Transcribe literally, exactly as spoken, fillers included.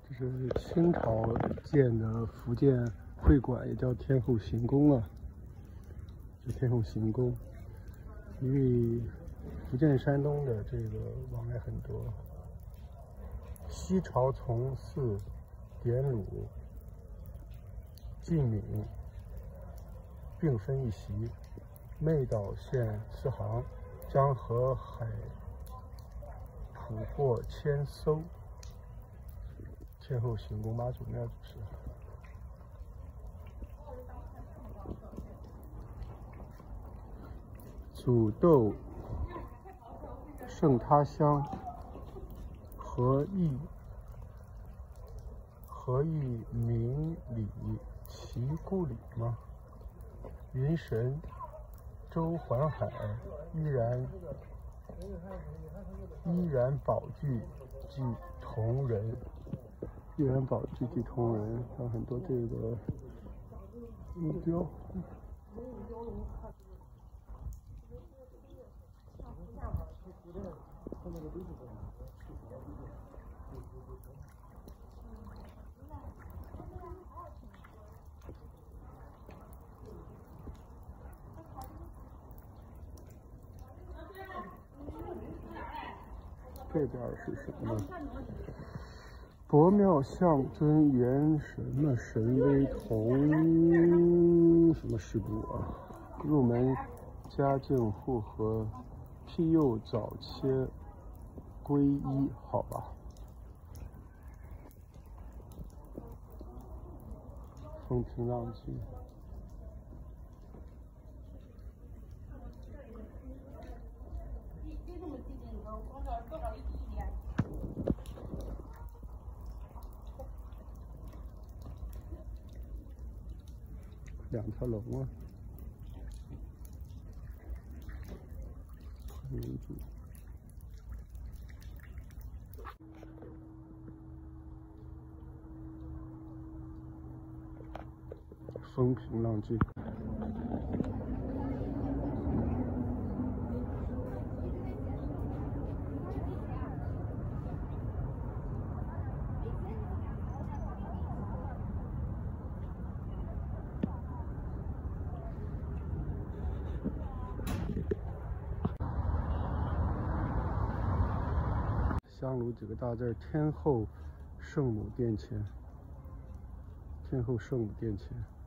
这是清朝建的福建会馆，也叫天后行宫啊。这天后行宫，因为福建山东的这个往来很多。西朝从事典鲁、晋闽并分一席，妹岛县四行将河海捕获千艘。天后行宫妈祖庙主持。煮豆胜他乡，何意何意明理其故里吗？云神周环海，依然依然宝具即同人，依然宝具即同人，还有很多这个木雕。这边是什么呢？伯庙象征元什么神威同什么事故啊？入门家境户和庇佑早切皈依，好吧。风平浪静。两条龙啊，民主。风平浪静。香炉几个大字，天后圣母殿前。天后圣母殿前。